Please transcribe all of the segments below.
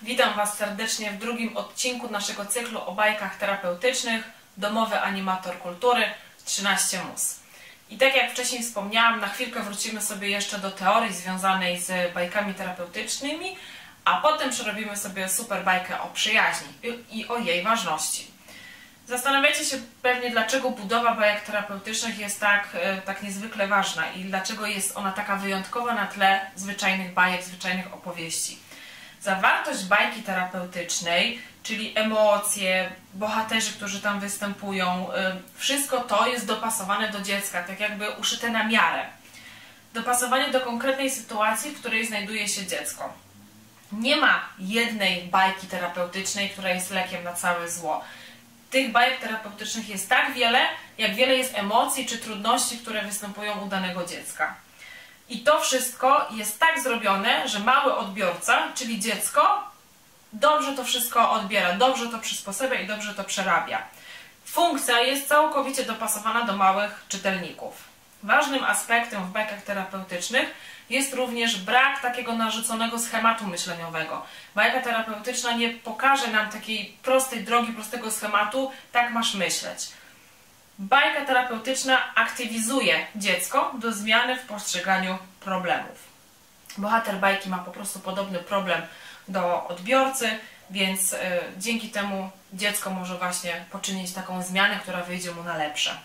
Witam Was serdecznie w drugim odcinku naszego cyklu o bajkach terapeutycznych Domowy animator kultury 13 mus. I tak jak wcześniej wspomniałam, na chwilkę wrócimy sobie jeszcze do teorii związanej z bajkami terapeutycznymi, a potem przerobimy sobie super bajkę o przyjaźni i o jej ważności. Zastanawiacie się pewnie, dlaczego budowa bajek terapeutycznych jest tak niezwykle ważna i dlaczego jest ona taka wyjątkowa na tle zwyczajnych bajek, zwyczajnych opowieści. Zawartość bajki terapeutycznej, czyli emocje, bohaterzy, którzy tam występują, wszystko to jest dopasowane do dziecka, tak jakby uszyte na miarę. Dopasowane do konkretnej sytuacji, w której znajduje się dziecko. Nie ma jednej bajki terapeutycznej, która jest lekiem na całe zło. Tych bajek terapeutycznych jest tak wiele, jak wiele jest emocji czy trudności, które występują u danego dziecka. I to wszystko jest tak zrobione, że mały odbiorca, czyli dziecko, dobrze to wszystko odbiera, dobrze to przysposabia i dobrze to przerabia. Funkcja jest całkowicie dopasowana do małych czytelników. Ważnym aspektem w bajkach terapeutycznych jest również brak takiego narzuconego schematu myśleniowego. Bajka terapeutyczna nie pokaże nam takiej prostej drogi, prostego schematu, tak masz myśleć. Bajka terapeutyczna aktywizuje dziecko do zmiany w postrzeganiu problemów. Bohater bajki ma po prostu podobny problem do odbiorcy, więc dzięki temu dziecko może właśnie poczynić taką zmianę, która wyjdzie mu na lepsze.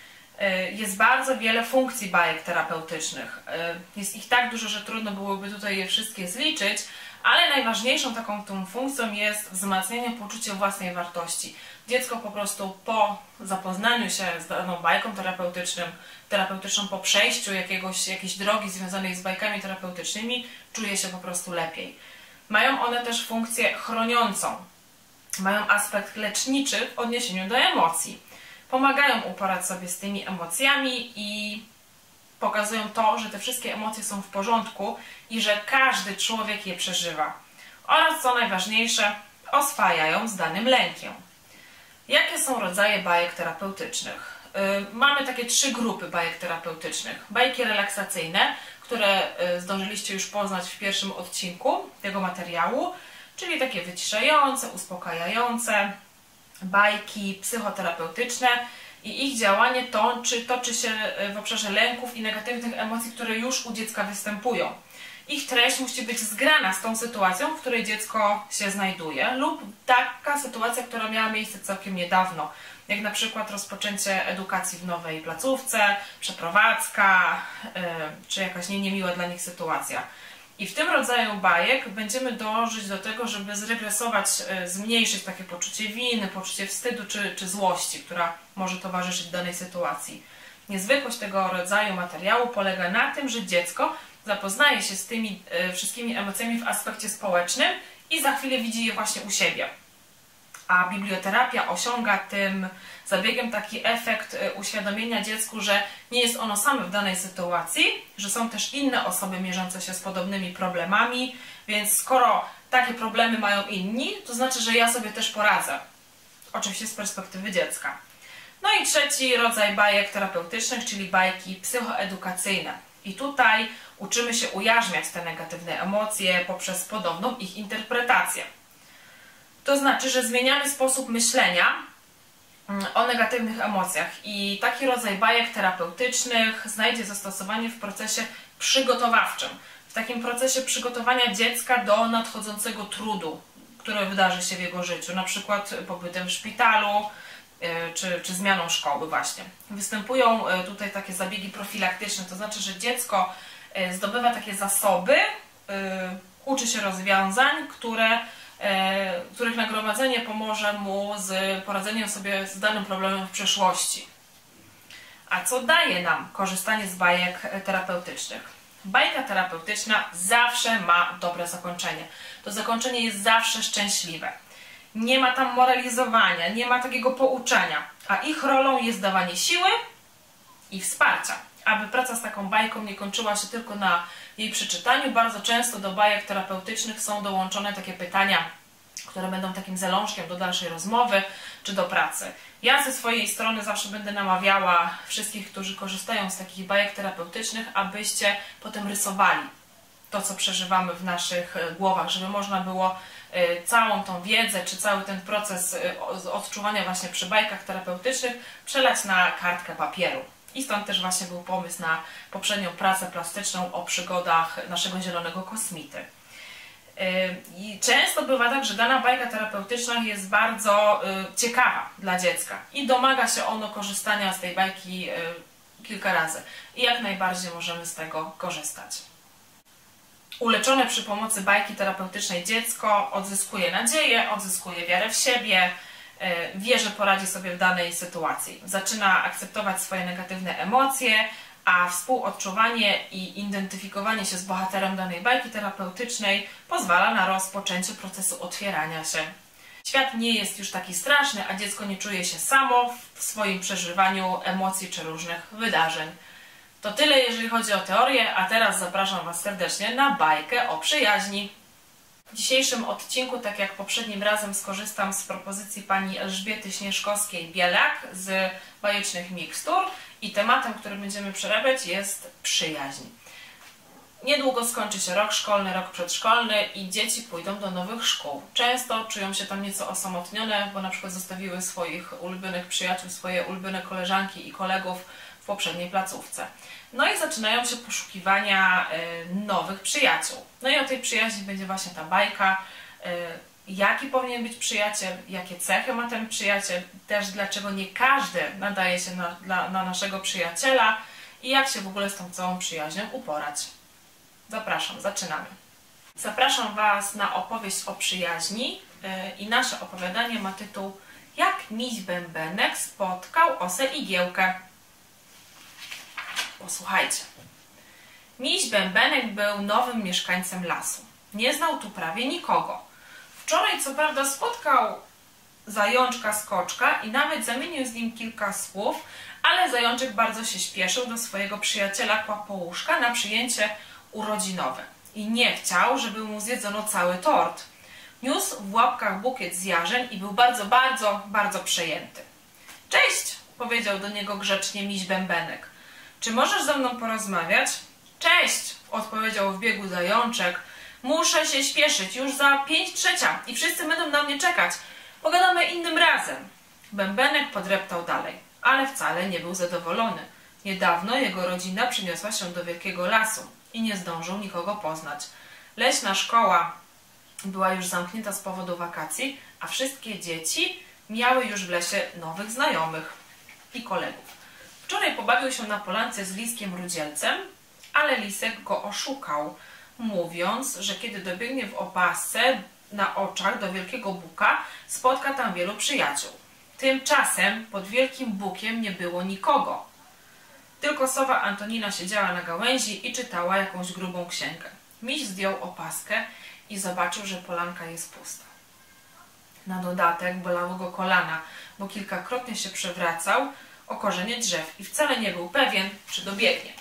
Jest bardzo wiele funkcji bajek terapeutycznych. Jest ich tak dużo, że trudno byłoby tutaj je wszystkie zliczyć, ale najważniejszą taką tą funkcją jest wzmacnianie poczucia własnej wartości. Dziecko po prostu po zapoznaniu się z daną bajką terapeutyczną, po przejściu jakiejś drogi związanej z bajkami terapeutycznymi, czuje się po prostu lepiej. Mają one też funkcję chroniącą. Mają aspekt leczniczy w odniesieniu do emocji. Pomagają uporać sobie z tymi emocjami i pokazują to, że te wszystkie emocje są w porządku i że każdy człowiek je przeżywa. Oraz, co najważniejsze, oswajają z danym lękiem. Jakie są rodzaje bajek terapeutycznych? Mamy takie 3 grupy bajek terapeutycznych. Bajki relaksacyjne, które zdążyliście już poznać w pierwszym odcinku tego materiału, czyli takie wyciszające, uspokajające, bajki psychoterapeutyczne i ich działanie toczy się w obszarze lęków i negatywnych emocji, które już u dziecka występują. Ich treść musi być zgrana z tą sytuacją, w której dziecko się znajduje, lub taka sytuacja, która miała miejsce całkiem niedawno, jak na przykład rozpoczęcie edukacji w nowej placówce, przeprowadzka, czy jakaś niemiła dla nich sytuacja. I w tym rodzaju bajek będziemy dążyć do tego, żeby zregresować, zmniejszyć takie poczucie winy, poczucie wstydu czy złości, która może towarzyszyć danej sytuacji. Niezwykłość tego rodzaju materiału polega na tym, że dziecko zapoznaje się z tymi wszystkimi emocjami w aspekcie społecznym i za chwilę widzi je właśnie u siebie. A biblioterapia osiąga tym zabiegiem taki efekt uświadomienia dziecku, że nie jest ono same w danej sytuacji, że są też inne osoby mierzące się z podobnymi problemami, więc skoro takie problemy mają inni, to znaczy, że ja sobie też poradzę. Oczywiście z perspektywy dziecka. No i trzeci rodzaj bajek terapeutycznych, czyli bajki psychoedukacyjne. I tutaj uczymy się ujarzmiać te negatywne emocje poprzez podobną ich interpretację. To znaczy, że zmieniamy sposób myślenia o negatywnych emocjach i taki rodzaj bajek terapeutycznych znajdzie zastosowanie w procesie przygotowawczym. W takim procesie przygotowania dziecka do nadchodzącego trudu, który wydarzy się w jego życiu, na przykład pobytem w szpitalu czy zmianą szkoły właśnie. Występują tutaj takie zabiegi profilaktyczne, to znaczy, że dziecko zdobywa takie zasoby, uczy się rozwiązań, których nagromadzenie pomoże mu z poradzeniem sobie z danym problemem w przyszłości. A co daje nam korzystanie z bajek terapeutycznych? Bajka terapeutyczna zawsze ma dobre zakończenie. To zakończenie jest zawsze szczęśliwe. Nie ma tam moralizowania, nie ma takiego pouczania, a ich rolą jest dawanie siły i wsparcia. Aby praca z taką bajką nie kończyła się tylko na jej przeczytaniu, bardzo często do bajek terapeutycznych są dołączone takie pytania, które będą takim zalążkiem do dalszej rozmowy czy do pracy. Ja ze swojej strony zawsze będę namawiała wszystkich, którzy korzystają z takich bajek terapeutycznych, abyście potem rysowali to, co przeżywamy w naszych głowach, żeby można było całą tą wiedzę, czy cały ten proces odczuwania właśnie przy bajkach terapeutycznych przelać na kartkę papieru. I stąd też właśnie był pomysł na poprzednią pracę plastyczną o przygodach naszego zielonego kosmity. I często bywa tak, że dana bajka terapeutyczna jest bardzo ciekawa dla dziecka i domaga się ono korzystania z tej bajki kilka razy. I jak najbardziej możemy z tego korzystać. Uleczone przy pomocy bajki terapeutycznej dziecko odzyskuje nadzieję, odzyskuje wiarę w siebie, wie, że poradzi sobie w danej sytuacji. Zaczyna akceptować swoje negatywne emocje, a współodczuwanie i identyfikowanie się z bohaterem danej bajki terapeutycznej pozwala na rozpoczęcie procesu otwierania się. Świat nie jest już taki straszny, a dziecko nie czuje się samo w swoim przeżywaniu emocji czy różnych wydarzeń. To tyle, jeżeli chodzi o teorię, a teraz zapraszam Was serdecznie na bajkę o przyjaźni. W dzisiejszym odcinku, tak jak poprzednim razem, skorzystam z propozycji pani Elżbiety Śnieżkowskiej-Bielak z Bajecznych Mikstur i tematem, który będziemy przerabiać, jest przyjaźń. Niedługo skończy się rok szkolny, rok przedszkolny i dzieci pójdą do nowych szkół. Często czują się tam nieco osamotnione, bo na przykład zostawiły swoich ulubionych przyjaciół, swoje ulubione koleżanki i kolegów w poprzedniej placówce. No i zaczynają się poszukiwania nowych przyjaciół. No i o tej przyjaźni będzie właśnie ta bajka. Jaki powinien być przyjaciel, jakie cechy ma ten przyjaciel, też dlaczego nie każdy nadaje się na naszego przyjaciela i jak się w ogóle z tą całą przyjaźnią uporać. Zapraszam, zaczynamy. Zapraszam Was na opowieść o przyjaźni i nasze opowiadanie ma tytuł Jak miś Bębenek spotkał osę Igiełkę. Posłuchajcie. Miś Bębenek był nowym mieszkańcem lasu. Nie znał tu prawie nikogo. Wczoraj co prawda spotkał zajączka Skoczka i nawet zamienił z nim kilka słów, ale zajączek bardzo się śpieszył do swojego przyjaciela Kłapouszka na przyjęcie urodzinowe i nie chciał, żeby mu zjedzono cały tort. Niósł w łapkach bukiet z jarzeń i był bardzo przejęty. Cześć! powiedział do niego grzecznie miś Bębenek. Czy możesz ze mną porozmawiać? Cześć! odpowiedział w biegu zajączek. Muszę się śpieszyć, już za 5:03 i wszyscy będą na mnie czekać. Pogadamy innym razem. Bębenek podreptał dalej, ale wcale nie był zadowolony. Niedawno jego rodzina przyniosła się do wielkiego lasu i nie zdążył nikogo poznać. Leśna szkoła była już zamknięta z powodu wakacji, a wszystkie dzieci miały już w lesie nowych znajomych i kolegów. Wczoraj pobawił się na polance z liskiem rudzielcem, ale lisek go oszukał, mówiąc, że kiedy dobiegnie w opasce na oczach do wielkiego buka, spotka tam wielu przyjaciół. Tymczasem pod wielkim bukiem nie było nikogo. Tylko sowa Antonina siedziała na gałęzi i czytała jakąś grubą księgę. Miś zdjął opaskę i zobaczył, że polanka jest pusta. Na dodatek bolały go kolana, bo kilkakrotnie się przewracał o korzenie drzew i wcale nie był pewien, czy dobiegnie.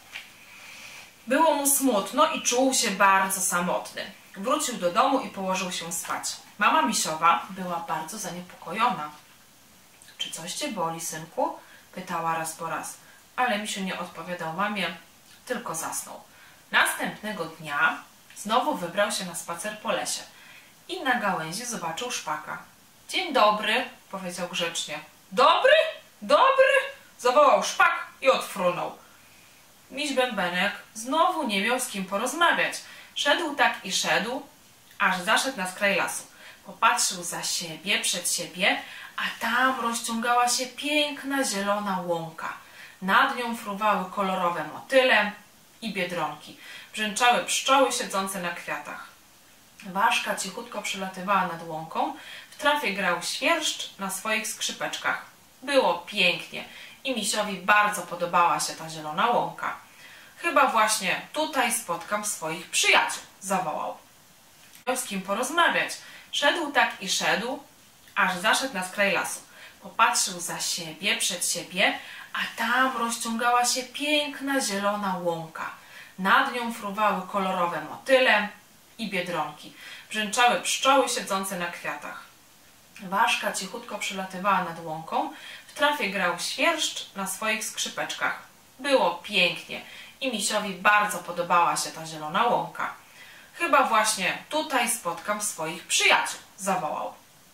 Było mu smutno i czuł się bardzo samotny. Wrócił do domu i położył się spać. Mama misiowa była bardzo zaniepokojona. Czy coś cię boli, synku? Pytała raz po raz, ale misiu nie odpowiadał mamie, tylko zasnął. Następnego dnia znowu wybrał się na spacer po lesie i na gałęzi zobaczył szpaka. Dzień dobry, powiedział grzecznie. Dobry? Dobry? Zawołał szpak i odfrunął. Miś Bębenek znowu nie miał z kim porozmawiać. Szedł tak i szedł, aż zaszedł na skraj lasu. Popatrzył za siebie, przed siebie, a tam rozciągała się piękna zielona łąka. Nad nią fruwały kolorowe motyle i biedronki. Brzęczały pszczoły siedzące na kwiatach. Ważka cichutko przylatywała nad łąką. W trawie grał świerszcz na swoich skrzypeczkach. Było pięknie i misiowi bardzo podobała się ta zielona łąka. Chyba właśnie tutaj spotkam swoich przyjaciół, zawołał. Miał z kim porozmawiać. Szedł tak i szedł, aż zaszedł na skraj lasu. Popatrzył za siebie, przed siebie, a tam rozciągała się piękna zielona łąka. Nad nią fruwały kolorowe motyle i biedronki. Brzęczały pszczoły siedzące na kwiatach. Ważka cichutko przylatywała nad łąką. W trawie grał świerszcz na swoich skrzypeczkach. Było pięknie i misiowi bardzo podobała się ta zielona łąka. Chyba właśnie tutaj spotkam swoich przyjaciół, zawołał.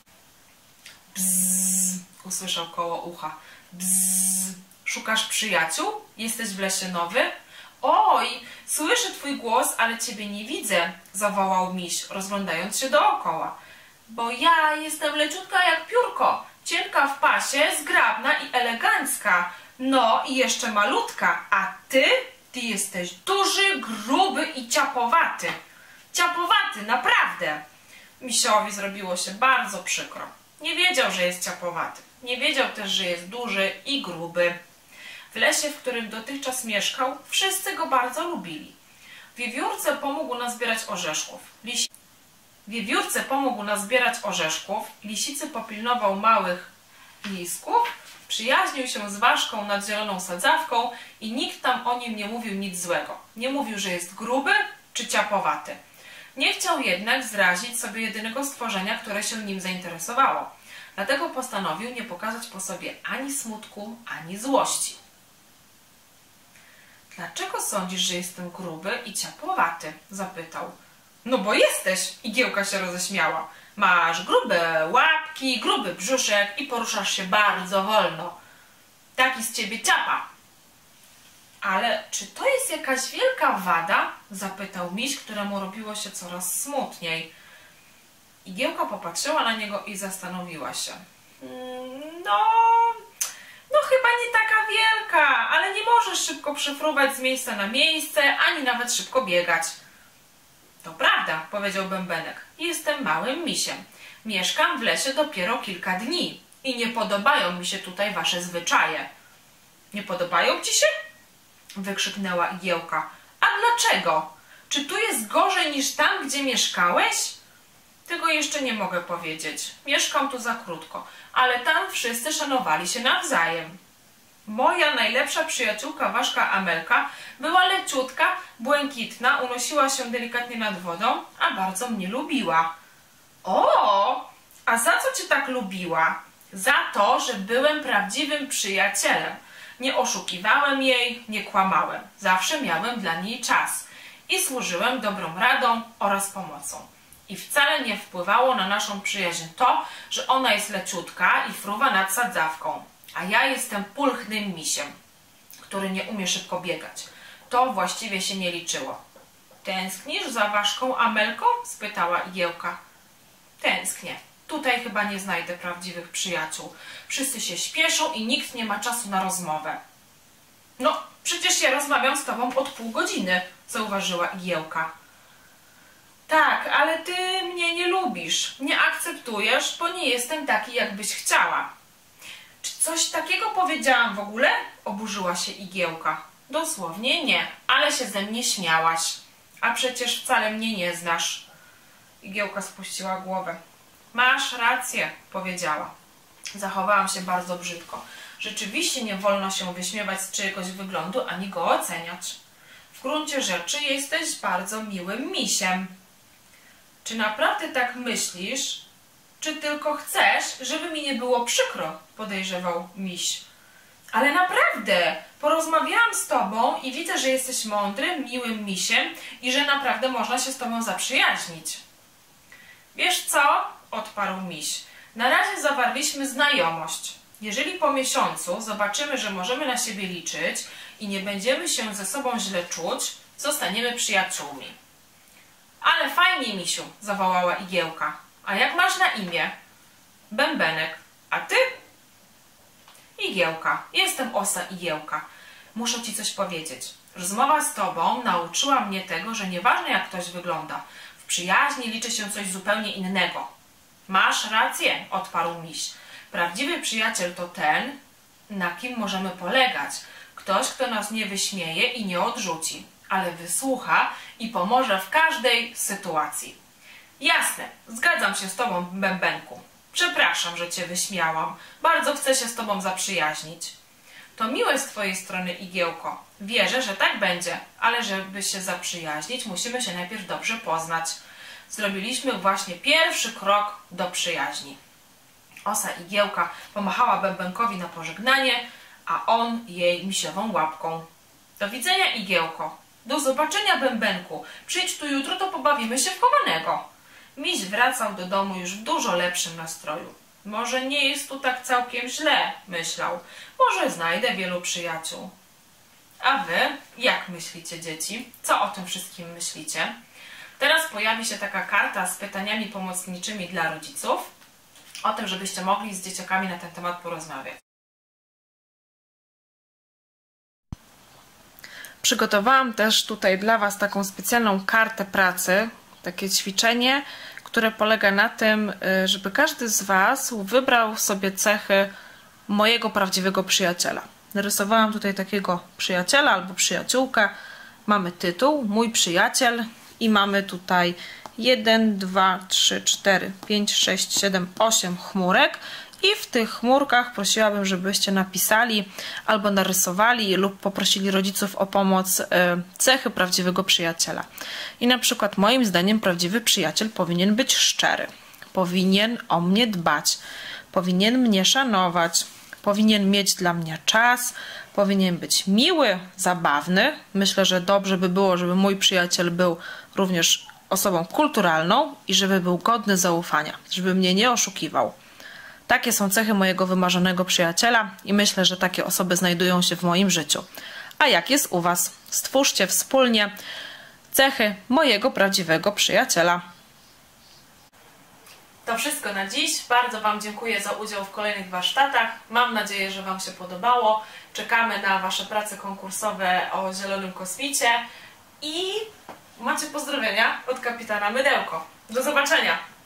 Bzzz, usłyszał koło ucha. Bzzz, szukasz przyjaciół? Jesteś w lesie nowy? Oj, słyszę twój głos, ale ciebie nie widzę, zawołał miś, rozglądając się dookoła. Bo ja jestem leciutka jak piórko, cienka w pasie, zgrabna i elegancka, no i jeszcze malutka, a ty jesteś duży, gruby i ciapowaty. Ciapowaty, naprawdę. Misiowi zrobiło się bardzo przykro. Nie wiedział, że jest ciapowaty. Nie wiedział też, że jest duży i gruby. W lesie, w którym dotychczas mieszkał, wszyscy go bardzo lubili. Wiewiórce pomógł nazbierać orzeszków, lisicy popilnował małych lisków, przyjaźnił się z ważką nad zieloną sadzawką i nikt tam o nim nie mówił nic złego. Nie mówił, że jest gruby czy ciapowaty. Nie chciał jednak zrazić sobie jedynego stworzenia, które się nim zainteresowało. Dlatego postanowił nie pokazać po sobie ani smutku, ani złości. Dlaczego sądzisz, że jestem gruby i ciapowaty? Zapytał. No bo jesteś! Igiełka się roześmiała. Masz grube łapki, gruby brzuszek i poruszasz się bardzo wolno. Taki z ciebie ciapa. Ale czy to jest jakaś wielka wada? Zapytał miś, któremu robiło się coraz smutniej. Igiełka popatrzyła na niego i zastanowiła się. No chyba nie taka wielka, ale nie możesz szybko przefruwać z miejsca na miejsce, ani nawet szybko biegać. To prawda, powiedział Bębenek. Jestem małym misiem. Mieszkam w lesie dopiero kilka dni i nie podobają mi się tutaj wasze zwyczaje. Nie podobają ci się? Wykrzyknęła Igiełka. A dlaczego? Czy tu jest gorzej niż tam, gdzie mieszkałeś? Tego jeszcze nie mogę powiedzieć. Mieszkam tu za krótko, ale tam wszyscy szanowali się nawzajem. Moja najlepsza przyjaciółka Ważka Amelka była leciutka, błękitna, unosiła się delikatnie nad wodą, a bardzo mnie lubiła. O, a za co cię tak lubiła? Za to, że byłem prawdziwym przyjacielem. Nie oszukiwałem jej, nie kłamałem. Zawsze miałem dla niej czas i służyłem dobrą radą oraz pomocą. I wcale nie wpływało na naszą przyjaźń to, że ona jest leciutka i fruwa nad sadzawką, a ja jestem pulchnym misiem, który nie umie szybko biegać. To właściwie się nie liczyło. Tęsknisz za Ważką Amelką? Spytała Igiełka. Tęsknię. Tutaj chyba nie znajdę prawdziwych przyjaciół. Wszyscy się śpieszą i nikt nie ma czasu na rozmowę. No, przecież ja rozmawiam z tobą od pół godziny, zauważyła Igiełka. Tak, ale ty mnie nie lubisz, nie akceptujesz, bo nie jestem taki, jakbyś chciała. Czy coś takiego powiedziałam w ogóle? Oburzyła się Igiełka. Dosłownie nie, ale się ze mnie śmiałaś. A przecież wcale mnie nie znasz. Igiełka spuściła głowę. Masz rację, powiedziała. Zachowałam się bardzo brzydko. Rzeczywiście nie wolno się wyśmiewać z czyjegoś wyglądu, ani go oceniać. W gruncie rzeczy jesteś bardzo miłym misiem. Czy naprawdę tak myślisz? Czy tylko chcesz, żeby mi nie było przykro? Podejrzewał miś. Ale naprawdę, porozmawiałam z tobą i widzę, że jesteś mądrym, miłym misiem i że naprawdę można się z tobą zaprzyjaźnić. Wiesz co? Odparł miś. Na razie zawarliśmy znajomość. Jeżeli po miesiącu zobaczymy, że możemy na siebie liczyć i nie będziemy się ze sobą źle czuć, zostaniemy przyjaciółmi. Ale fajnie, misiu, zawołała Igiełka. A jak masz na imię? Bębenek. A ty? Igiełka. Jestem Osa Igiełka. Muszę ci coś powiedzieć. Rozmowa z tobą nauczyła mnie tego, że nieważne jak ktoś wygląda, w przyjaźni liczy się coś zupełnie innego. Masz rację, odparł miś. Prawdziwy przyjaciel to ten, na kim możemy polegać. Ktoś, kto nas nie wyśmieje i nie odrzuci, ale wysłucha i pomoże w każdej sytuacji. Jasne, zgadzam się z tobą, Bębenku. Przepraszam, że cię wyśmiałam. Bardzo chcę się z tobą zaprzyjaźnić. To miłe z twojej strony, Igiełko. Wierzę, że tak będzie, ale żeby się zaprzyjaźnić, musimy się najpierw dobrze poznać. Zrobiliśmy właśnie pierwszy krok do przyjaźni. Osa Igiełka pomachała Bębenkowi na pożegnanie, a on jej misiową łapką. Do widzenia, Igiełko. Do zobaczenia, Bębenku. Przyjdź tu jutro, to pobawimy się w chowanego. Miś wracał do domu już w dużo lepszym nastroju. Może nie jest tu tak całkiem źle, myślał. Może znajdę wielu przyjaciół. A wy, jak myślicie, dzieci? Co o tym wszystkim myślicie? Teraz pojawi się taka karta z pytaniami pomocniczymi dla rodziców, o tym, żebyście mogli z dzieciakami na ten temat porozmawiać. Przygotowałam też tutaj dla Was taką specjalną kartę pracy, takie ćwiczenie, które polega na tym, żeby każdy z Was wybrał sobie cechy mojego prawdziwego przyjaciela. Narysowałam tutaj takiego przyjaciela albo przyjaciółkę. Mamy tytuł, mój przyjaciel i mamy tutaj 1, 2, 3, 4, 5, 6, 7, 8 chmurek. I w tych chmurkach prosiłabym, żebyście napisali albo narysowali lub poprosili rodziców o pomoc cechy prawdziwego przyjaciela. I na przykład moim zdaniem prawdziwy przyjaciel powinien być szczery, powinien o mnie dbać, powinien mnie szanować, powinien mieć dla mnie czas, powinien być miły, zabawny. Myślę, że dobrze by było, żeby mój przyjaciel był również osobą kulturalną i żeby był godny zaufania, żeby mnie nie oszukiwał. Takie są cechy mojego wymarzonego przyjaciela i myślę, że takie osoby znajdują się w moim życiu. A jak jest u Was? Stwórzcie wspólnie cechy mojego prawdziwego przyjaciela. To wszystko na dziś. Bardzo Wam dziękuję za udział w kolejnych warsztatach. Mam nadzieję, że Wam się podobało. Czekamy na Wasze prace konkursowe o zielonym kosmicie i macie pozdrowienia od kapitana Mydełko. Do zobaczenia!